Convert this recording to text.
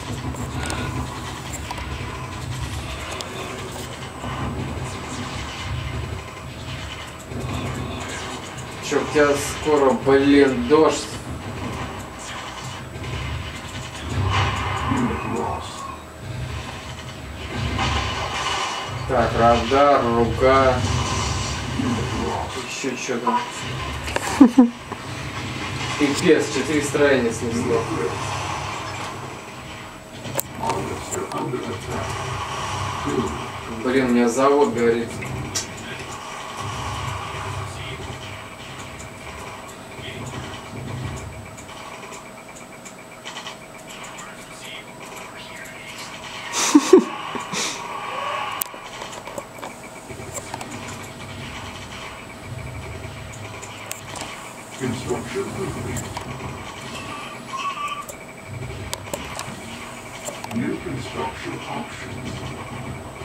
Чё, у тебя скоро, блин, дождь. Так, радар, рука. Еще что-то. Пипец, 4 строения снесло. Блин, у меня завод горит. Construction complete. New construction options.